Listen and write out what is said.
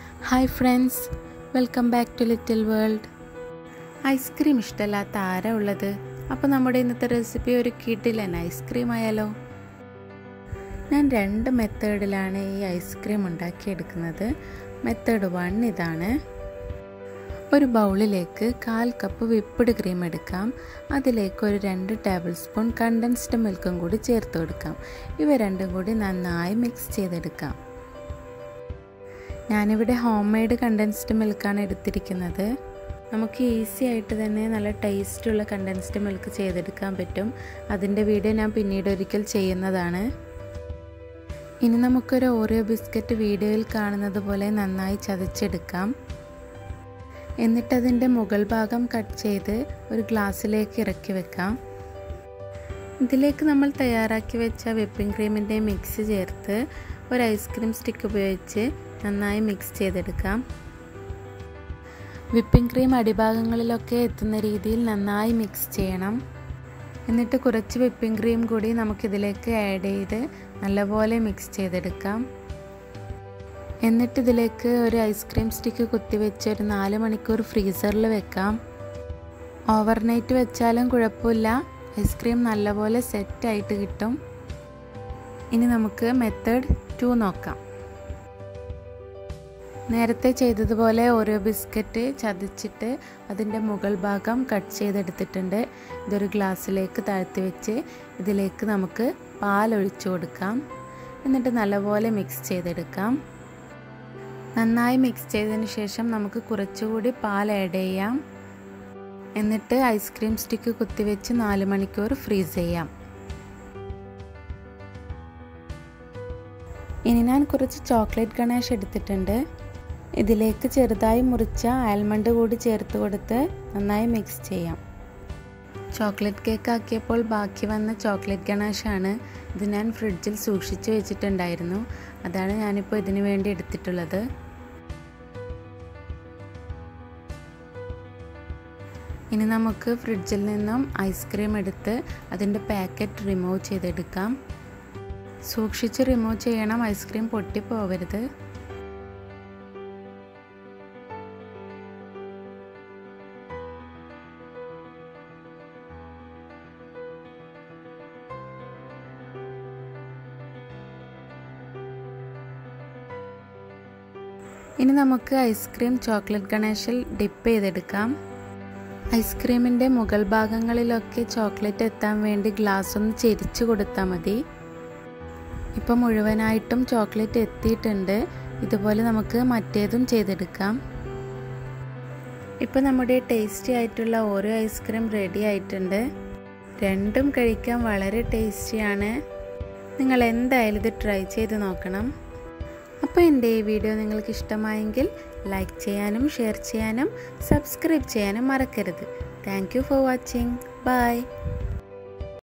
Hi friends, welcome back to little world. Ice cream ഇഷ്ടമല്ലാത്ത ആരാ ഉള്ളത്? അപ്പോൾ നമ്മുടെ ഇന്നത്തെ റെസിപ്പി ഒരു കിടിലൻ ഐസ്ക്രീം ആയാലോ? ഞാൻ 2 മെത്തേഡിലാണ് ഈ ഐസ്ക്രീം ഉണ്ടാക്കിയെടുക്കുന്നത്. മെത്തേഡ് 1 ഇതാണ്. ഒരു ബൗളിലേക്ക് 1/4 കപ്പ് വിപ്പ്ഡ് ക്രീം എടുക്കാം. അതിലേക്ക് ഒരു 2 ടേബിൾ സ്പൂൺ കണ്ടൻസ്ഡ് മിൽക്കും കൂടി ചേർത്ത് കൊടുക്കാം. ഇവ രണ്ടും കൂടി നന്നായി മിക്സ് ചെയ്തെടുക്കാം. ഞാനിവിടെ ഹോം മെയ്ഡ് കണ്ടൻസ്ഡ് മിൽക്കാണ് എടുത്തിരിക്കുന്നത്. നമുക്ക് ഈസി ആയിട്ട് തന്നെ നല്ല ടേസ്റ്റുള്ള കണ്ടൻസ്ഡ് മിൽക്ക് ചെയ്തെടുക്കാൻ പറ്റും. അതിൻ്റെ വീഡിയോ ഞാൻ പിന്നീട് ഒരിക്കൽ ചെയ്യുന്നതാണ്. ഇനി നമുക്കൊരു ഓറിയോ ബിസ്ക്കറ്റ് വീഡിയോയിൽ കാണുന്നത് പോലെ നന്നായി ചതച്ചെടുക്കാം. എന്നിട്ടതിൻ്റെ മുകൾ ഭാഗം കട്ട് ചെയ്ത് ഒരു ഗ്ലാസ്സിലേക്ക് ഇറക്കി വെക്കാം. ഇതിലേക്ക് നമ്മൾ തയ്യാറാക്കി വെച്ച വിപ്പിംഗ് ക്രീമിൻ്റെ മിക്സ് ചേർത്ത് ഒരു ഐസ്ക്രീം സ്റ്റിക്ക് ഉപയോഗിച്ച് നന്നായി മിക്സ് ചെയ്തെടുക്കാം. വിപ്പിംഗ് ക്രീം അടിഭാഗങ്ങളിലൊക്കെ എത്തുന്ന രീതിയിൽ നന്നായി മിക്സ് ചെയ്യണം. എന്നിട്ട് കുറച്ച് വിപ്പിംഗ് ക്രീം കൂടി നമുക്കിതിലേക്ക് ആഡ് ചെയ്ത് നല്ലപോലെ മിക്സ് ചെയ്തെടുക്കാം. എന്നിട്ട് ഇതിലേക്ക് ഒരു ഐസ്ക്രീം സ്റ്റിക്ക് കുത്തിവെച്ച് ഒരു 4 മണിക്കൂർ ഫ്രീസറിൽ വെക്കാം. ഓവർനൈറ്റ് വെച്ചാലും കുഴപ്പമില്ല, ഐസ്ക്രീം നല്ലപോലെ സെറ്റായിട്ട് കിട്ടും. ഇനി നമുക്ക് മെത്തേഡ് 2 നോക്കാം. നേരത്തെ ചെയ്തതുപോലെ ഓരോ ബിസ്ക്കറ്റ് ചതച്ചിട്ട് അതിൻ്റെ മുകൾ ഭാഗം കട്ട് ചെയ്തെടുത്തിട്ടുണ്ട്. ഇതൊരു ഗ്ലാസ്സിലേക്ക് താഴ്ത്തി വെച്ച് ഇതിലേക്ക് നമുക്ക് പാൽ ഒഴിച്ചു കൊടുക്കാം. എന്നിട്ട് നല്ലപോലെ മിക്സ് ചെയ്തെടുക്കാം. നന്നായി മിക്സ് ചെയ്തതിന് ശേഷം നമുക്ക് കുറച്ചുകൂടി പാൽ ആഡ് ചെയ്യാം. എന്നിട്ട് ഐസ്ക്രീം സ്റ്റിക്ക് കുത്തിവെച്ച് 4 മണിക്കൂർ ഫ്രീസ് ചെയ്യാം. ഇനി ഞാൻ കുറച്ച് ചോക്ലേറ്റ് ഗണേഷ് എടുത്തിട്ടുണ്ട്. ഇതിലേക്ക് ചെറുതായി മുറിച്ച ആൽമണ്ട് കൂടി ചേർത്ത് കൊടുത്ത് നന്നായി മിക്സ് ചെയ്യാം. ചോക്ലേറ്റ് കേക്ക് ആക്കിയപ്പോൾ ബാക്കി വന്ന ചോക്ലേറ്റ് ഗണേഷാണ്. ഇത് ഞാൻ ഫ്രിഡ്ജിൽ സൂക്ഷിച്ച് വെച്ചിട്ടുണ്ടായിരുന്നു. അതാണ് ഞാനിപ്പോൾ ഇതിനു വേണ്ടി എടുത്തിട്ടുള്ളത്. ഇനി നമുക്ക് ഫ്രിഡ്ജിൽ നിന്നും ഐസ്ക്രീം എടുത്ത് അതിൻ്റെ പാക്കറ്റ് റിമൂവ് ചെയ്തെടുക്കാം. സൂക്ഷിച്ച് റിമൂവ് ചെയ്യണം, ഐസ്ക്രീം പൊട്ടിപ്പോവരുത്. ഇനി നമുക്ക് ഐസ്ക്രീം ചോക്ലേറ്റ് ഗണേഷിൽ ഡിപ്പ് ചെയ്തെടുക്കാം. ഐസ്ക്രീമിൻ്റെ മുകൾ ഭാഗങ്ങളിലൊക്കെ ചോക്ലേറ്റ് എത്താൻ വേണ്ടി ഗ്ലാസ് ഒന്ന് ചെരിച്ച് കൊടുത്താൽ മതി. ഇപ്പം മുഴുവനായിട്ടും ചോക്ലേറ്റ് എത്തിയിട്ടുണ്ട്. ഇതുപോലെ നമുക്ക് മറ്റേതും ചെയ്തെടുക്കാം. ഇപ്പം നമ്മുടെ ടേസ്റ്റി ആയിട്ടുള്ള ഓരോ ഐസ്ക്രീം റെഡി ആയിട്ടുണ്ട്. രണ്ടും കഴിക്കാൻ വളരെ ടേസ്റ്റിയാണ്. നിങ്ങൾ എന്തായാലും ഇത് ട്രൈ ചെയ്ത് നോക്കണം. അപ്പോൾ എൻ്റെ ഈ വീഡിയോ നിങ്ങൾക്ക് ഇഷ്ടമായെങ്കിൽ ലൈക്ക് ചെയ്യാനും ഷെയർ ചെയ്യാനും സബ്സ്ക്രൈബ് ചെയ്യാനും മറക്കരുത്. Thank you for watching. By.